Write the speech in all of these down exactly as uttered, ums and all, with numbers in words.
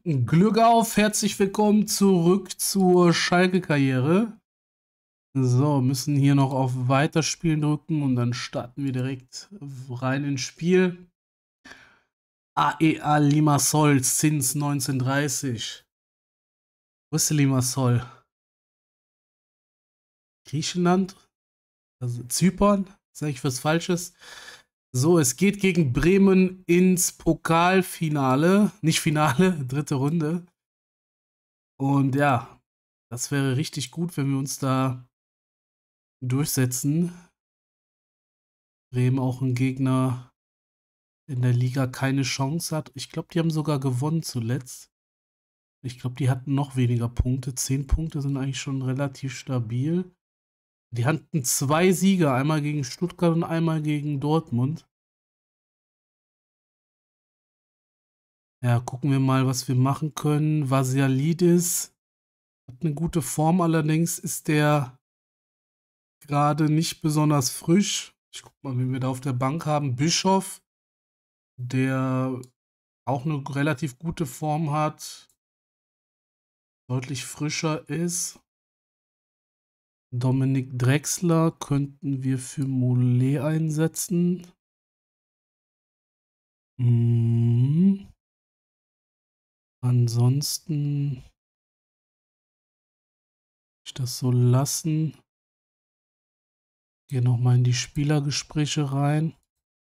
Glück auf, herzlich willkommen zurück zur Schalke-Karriere. So, müssen hier noch auf Weiterspielen drücken und dann starten wir direkt rein ins Spiel. A E A Limassol, Zins neunzehnhundertdreißig. Wo ist Limassol? Griechenland? Also Zypern? Sag ich was Falsches? So, es geht gegen Bremen ins Pokalfinale. Nicht Finale, dritte Runde. Und ja, das wäre richtig gut, wenn wir uns da durchsetzen. Bremen auch ein Gegner in der Liga keine Chance hat. Ich glaube, die haben sogar gewonnen zuletzt. Ich glaube, die hatten noch weniger Punkte. Zehn Punkte sind eigentlich schon relativ stabil. Die hatten zwei Sieger, einmal gegen Stuttgart und einmal gegen Dortmund. Ja, gucken wir mal, was wir machen können. Vasialidis hat eine gute Form, allerdings ist der gerade nicht besonders frisch. Ich guck mal, wen wir da auf der Bank haben. Bischof, der auch eine relativ gute Form hat, deutlich frischer ist. Dominik Drexler könnten wir für Mollet einsetzen. Mhm. Ansonsten ich das so lassen. Gehe nochmal in die Spielergespräche rein.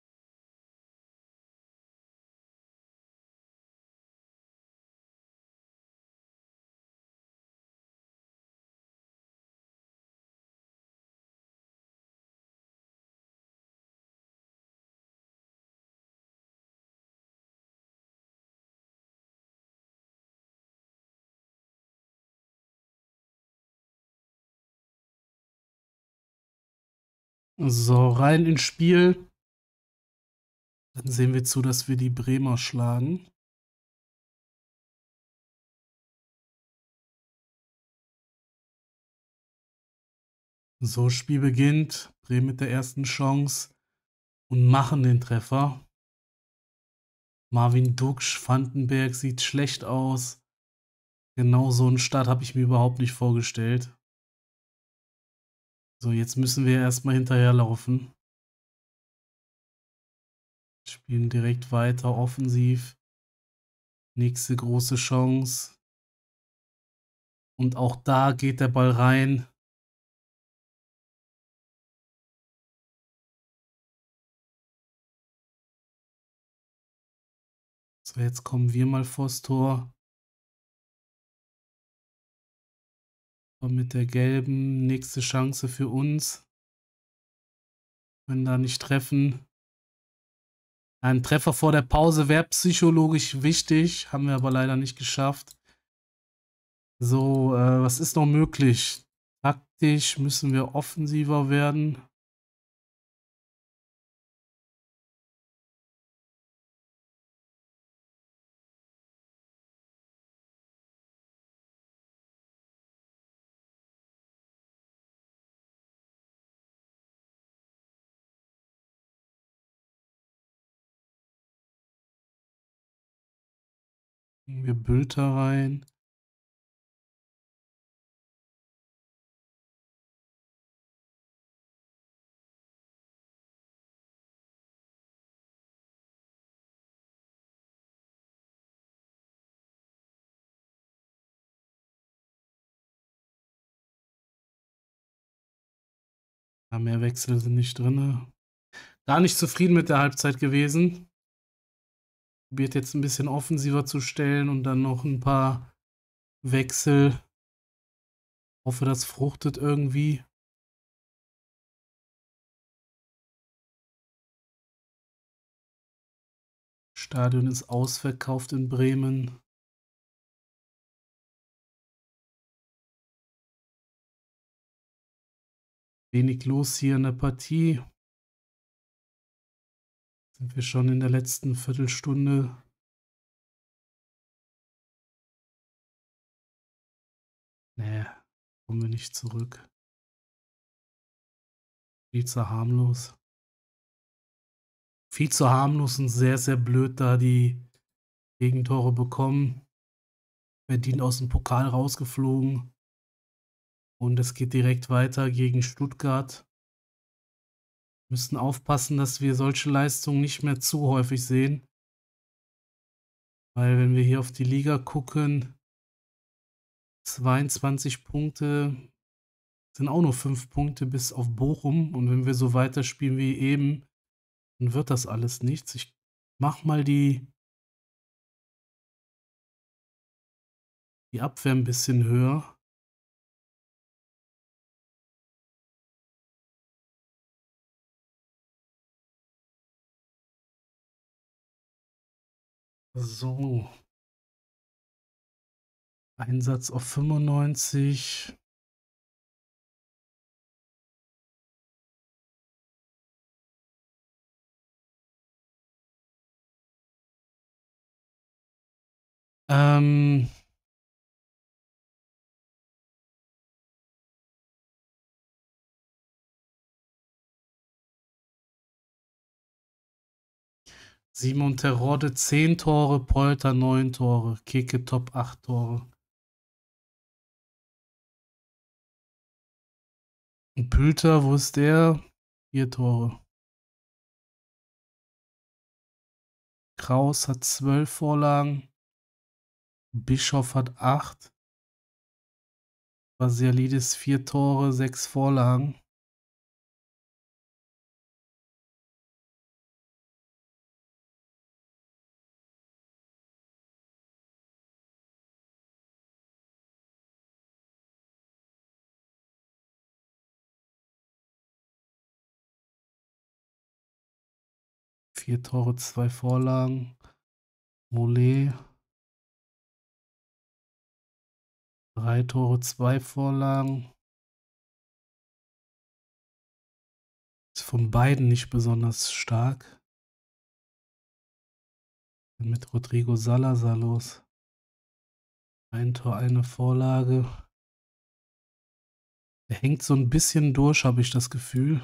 So, rein ins Spiel. Dann sehen wir zu, dass wir die Bremer schlagen. So, Spiel beginnt. Bremen mit der ersten Chance und machen den Treffer. Marvin Duksch, Vandenberg sieht schlecht aus. Genau so einen Start habe ich mir überhaupt nicht vorgestellt. So, jetzt müssen wir erstmal hinterherlaufen. Spielen direkt weiter, offensiv. Nächste große Chance. Und auch da geht der Ball rein. So, jetzt kommen wir mal vors Tor. Und mit der gelben, nächste Chance für uns. Können da nicht treffen. Ein Treffer vor der Pause wäre psychologisch wichtig, haben wir aber leider nicht geschafft. So, äh, was ist noch möglich? Taktisch müssen wir offensiver werden. Wir Bülter rein. Ja, mehr Wechsel sind nicht drin. Gar nicht zufrieden mit der Halbzeit gewesen. Probiert jetzt ein bisschen offensiver zu stellen und dann noch ein paar Wechsel. Hoffe, das fruchtet irgendwie. Stadion ist ausverkauft in Bremen. Wenig los hier in der Partie. Sind wir schon in der letzten Viertelstunde. Nee, kommen wir nicht zurück. Viel zu harmlos. Viel zu harmlos und sehr, sehr blöd, da die Gegentore bekommen. Verdient aus dem Pokal rausgeflogen und es geht direkt weiter gegen Stuttgart. Müssen aufpassen, dass wir solche Leistungen nicht mehr zu häufig sehen. Weil wenn wir hier auf die Liga gucken, zweiundzwanzig Punkte, sind auch nur fünf Punkte bis auf Bochum. Und wenn wir so weiterspielen wie eben, dann wird das alles nichts. Ich mache mal die die Abwehr ein bisschen höher. So. Einsatz auf fünfundneunzig. Ähm Simon Terodde zehn Tore, Polter neun Tore, Keke Top acht Tore. Und Pülter, wo ist der? vier Tore. Kraus hat zwölf Vorlagen. Bischof hat acht. Basialidis vier Tore, sechs Vorlagen. Vier Tore, zwei Vorlagen. Mollet. Drei Tore, zwei Vorlagen. Ist von beiden nicht besonders stark. Mit Rodrigo Salazar los. Ein Tor, eine Vorlage. Der hängt so ein bisschen durch, habe ich das Gefühl.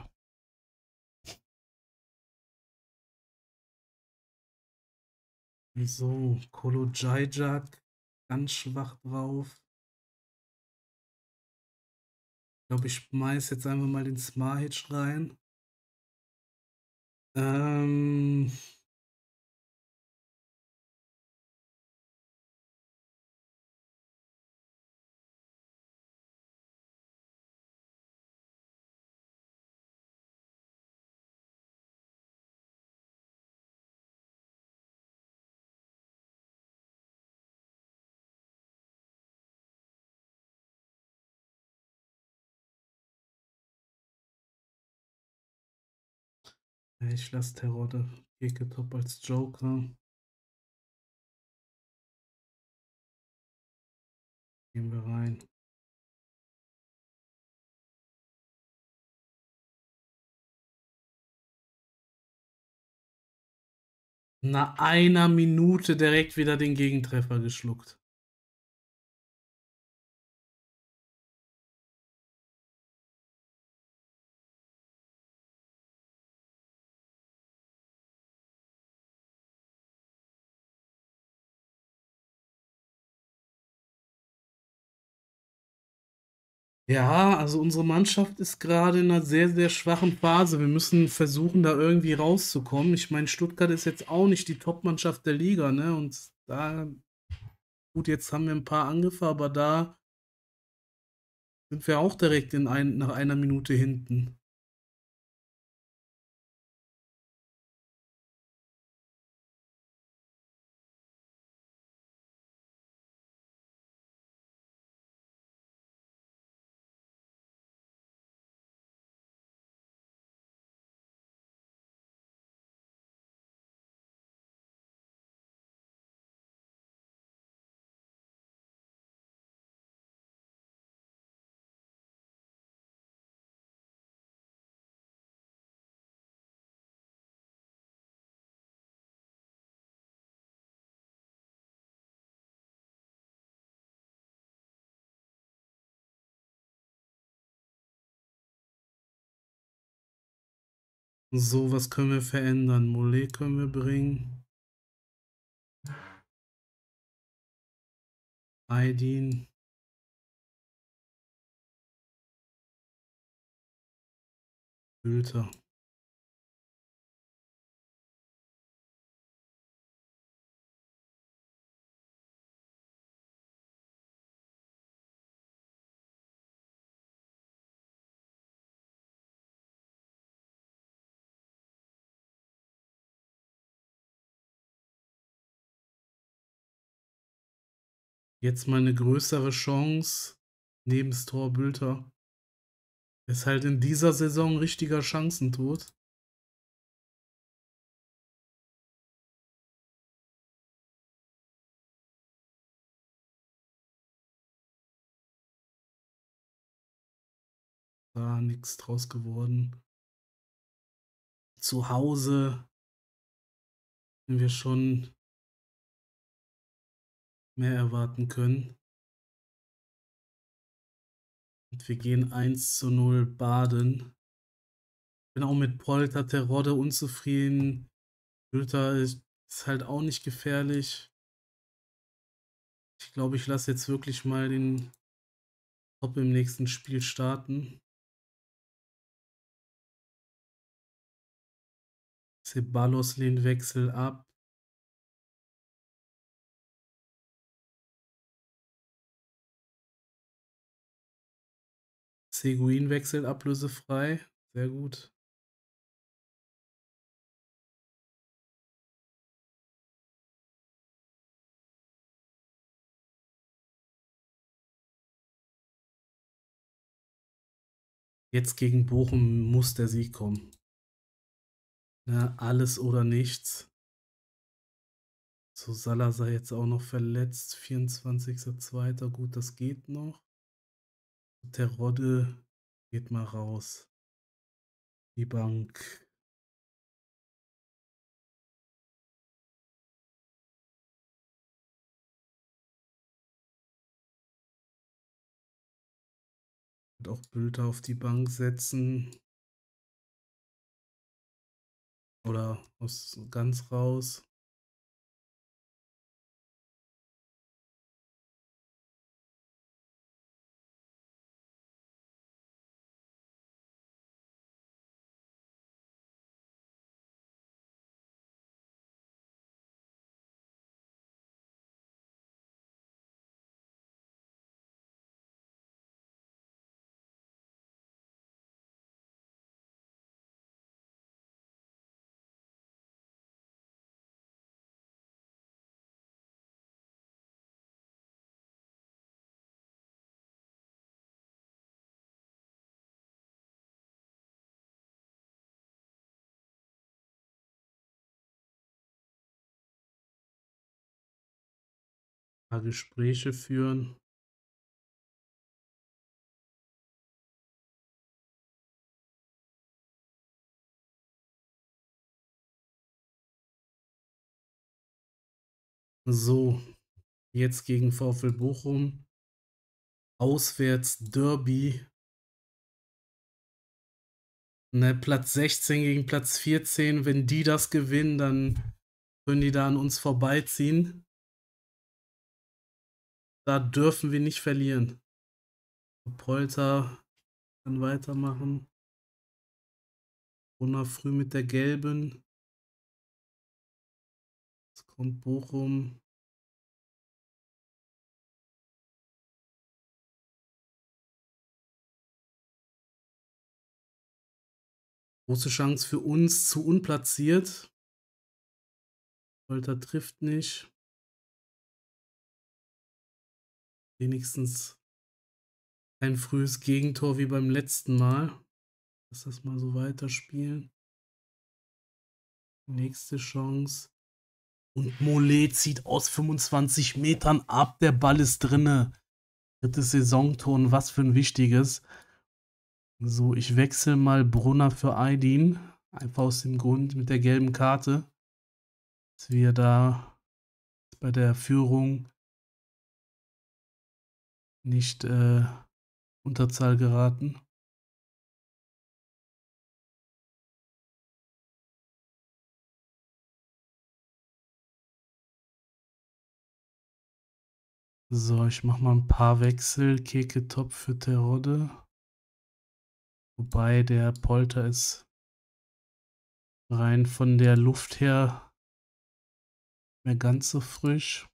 So, Kolo Jajak, ganz schwach drauf. Ich glaube, ich schmeiß jetzt einfach mal den Smahic rein. Ähm, Ich lasse Terodde Top als Joker. Gehen wir rein. Nach einer Minute direkt wieder den Gegentreffer geschluckt. Ja, also unsere Mannschaft ist gerade in einer sehr, sehr schwachen Phase. Wir müssen versuchen, da irgendwie rauszukommen. Ich meine, Stuttgart ist jetzt auch nicht die Top-Mannschaft der Liga, ne? Und da, gut, jetzt haben wir ein paar Angriffe, aber da sind wir auch direkt in ein, nach einer Minute hinten. So, was können wir verändern? Mollet können wir bringen. Aydin. Bülter. Jetzt mal eine größere Chance. Neben das Tor Bülter. Ist halt in dieser Saison ein richtiger Chancentod. Da nichts draus geworden. Zu Hause haben wir schon mehr erwarten können. Und wir gehen eins zu null baden. Bin auch mit Polter, Terodde unzufrieden. Bülter ist, ist halt auch nicht gefährlich. Ich glaube, ich lasse jetzt wirklich mal den Top im nächsten Spiel starten. Ceballos lehnt Wechsel ab. Seguin wechselt ablösefrei. Sehr gut. Jetzt gegen Bochum muss der Sieg kommen. Ja, alles oder nichts. So, Salazar jetzt auch noch verletzt. vierundzwanzigster zweiter Gut, das geht noch. Terodde geht mal raus. Die Bank. Und auch Bülter auf die Bank setzen. Oder aus ganz raus. Ein paar Gespräche führen. So, jetzt gegen VfL Bochum. Auswärts Derby. Ne, Platz sechzehn gegen Platz vierzehn. Wenn die das gewinnen, dann können die da an uns vorbeiziehen. Da dürfen wir nicht verlieren. Polter kann weitermachen. Brunner früh mit der gelben. Jetzt kommt Bochum. Große Chance für uns, zu unplatziert. Polter trifft nicht. Wenigstens ein frühes Gegentor wie beim letzten Mal. Lass das mal so weiterspielen. Nächste Chance. Und Mollet zieht aus fünfundzwanzig Metern ab. Der Ball ist drinne. Drittes Saisontor und was für ein wichtiges. So, ich wechsle mal Brunner für Aydin. Einfach aus dem Grund mit der gelben Karte, dass wir da bei der Führung nicht äh, Unterzahl geraten. So, ich mache mal ein paar Wechsel. Keke Top für Terodde. Wobei der Polter ist rein von der Luft her mehr ganz so frisch.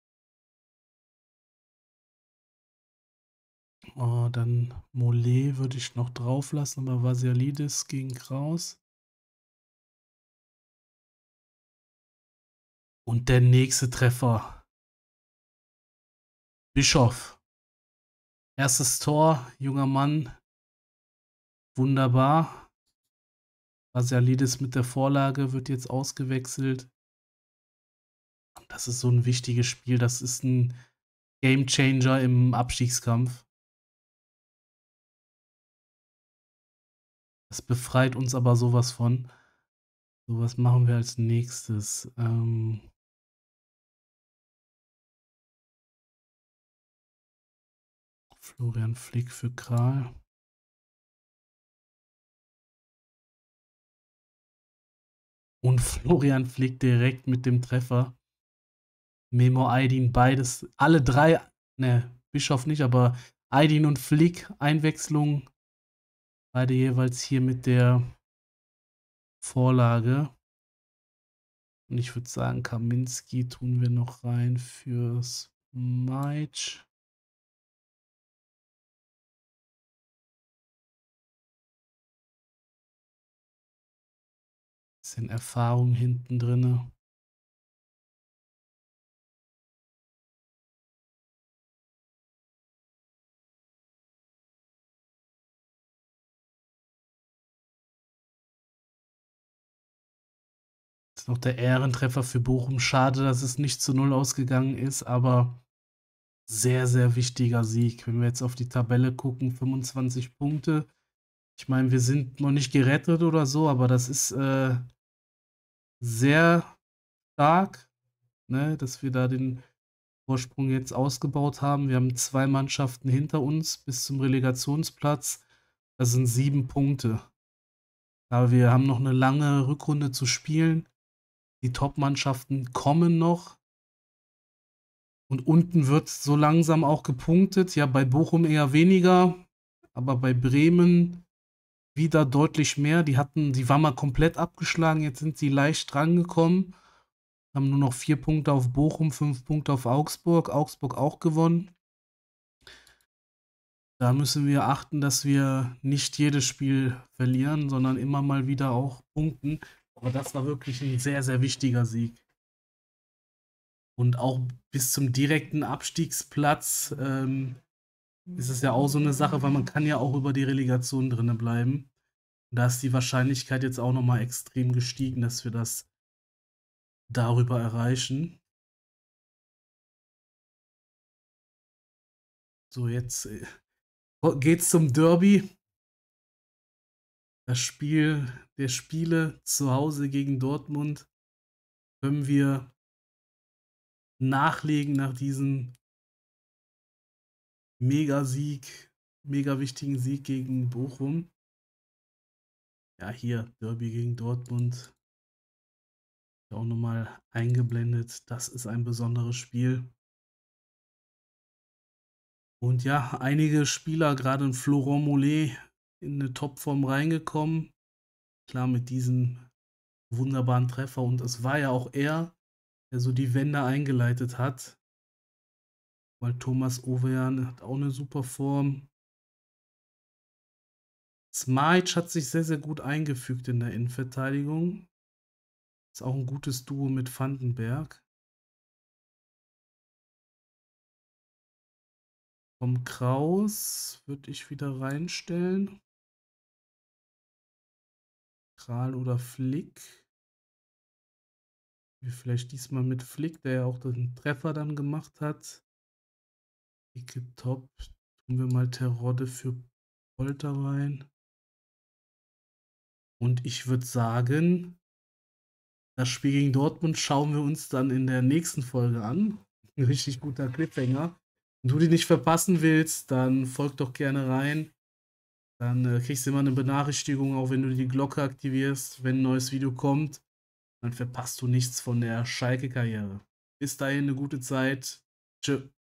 Oh, dann Mollet würde ich noch drauf lassen, aber Vasialidis gegen Kraus. Und der nächste Treffer. Bischof. Erstes Tor, junger Mann. Wunderbar. Vasialidis mit der Vorlage wird jetzt ausgewechselt. Und das ist so ein wichtiges Spiel. Das ist ein Gamechanger im Abstiegskampf. Das befreit uns aber sowas von. So, was machen wir als nächstes? Ähm Florian Flick für Kral. Und Florian Flick direkt mit dem Treffer. Memo Aydin, beides, alle drei, ne, Bischof nicht, aber Aydin und Flick, Einwechslung. Beide jeweils hier mit der Vorlage. Und ich würde sagen, Kaminski tun wir noch rein fürs Meitsch. Bisschen Erfahrung hinten drin. Das ist noch der Ehrentreffer für Bochum. Schade, dass es nicht zu null ausgegangen ist, aber sehr, sehr wichtiger Sieg. Wenn wir jetzt auf die Tabelle gucken, fünfundzwanzig Punkte. Ich meine, wir sind noch nicht gerettet oder so, aber das ist äh, sehr stark, ne, dass wir da den Vorsprung jetzt ausgebaut haben. Wir haben zwei Mannschaften hinter uns bis zum Relegationsplatz. Das sind sieben Punkte. Aber wir haben noch eine lange Rückrunde zu spielen. Die Top-Mannschaften kommen noch. Und unten wird so langsam auch gepunktet. Ja, bei Bochum eher weniger, aber bei Bremen wieder deutlich mehr. Die hatten, die waren mal komplett abgeschlagen, jetzt sind sie leicht drangekommen. Haben nur noch vier Punkte auf Bochum, fünf Punkte auf Augsburg. Augsburg auch gewonnen. Da müssen wir achten, dass wir nicht jedes Spiel verlieren, sondern immer mal wieder auch punkten. Aber das war wirklich ein sehr, sehr wichtiger Sieg. Und auch bis zum direkten Abstiegsplatz ähm, ist es ja auch so eine Sache, weil man kann ja auch über die Relegation drinne bleiben. Und da ist die Wahrscheinlichkeit jetzt auch nochmal extrem gestiegen, dass wir das darüber erreichen. So, jetzt äh, geht's zum Derby. Das Spiel der Spiele zu Hause gegen Dortmund. Können wir nachlegen nach diesem Mega-Sieg, mega wichtigen Sieg gegen Bochum. Ja, hier, Derby gegen Dortmund. Auch nochmal eingeblendet. Das ist ein besonderes Spiel. Und ja, einige Spieler, gerade in Florent Mollet, in eine Topform reingekommen. Klar, mit diesem wunderbaren Treffer. Und es war ja auch er, der so die Wende eingeleitet hat. Weil Thomas Ovejan hat auch eine super Form. Smajic hat sich sehr, sehr gut eingefügt in der Innenverteidigung. Ist auch ein gutes Duo mit Vandenberg. Vom Kraus würde ich wieder reinstellen. Kral oder Flick. Vielleicht diesmal mit Flick, der ja auch den Treffer dann gemacht hat. Icke Top. Tun wir mal Terodde für Polter rein. Und ich würde sagen, das Spiel gegen Dortmund schauen wir uns dann in der nächsten Folge an. Ein richtig guter Cliffhanger. Wenn du die nicht verpassen willst, dann folg doch gerne rein. Dann äh, kriegst du immer eine Benachrichtigung, auch wenn du die Glocke aktivierst, wenn ein neues Video kommt. Dann verpasst du nichts von der Schalke-Karriere. Bis dahin eine gute Zeit. Tschö.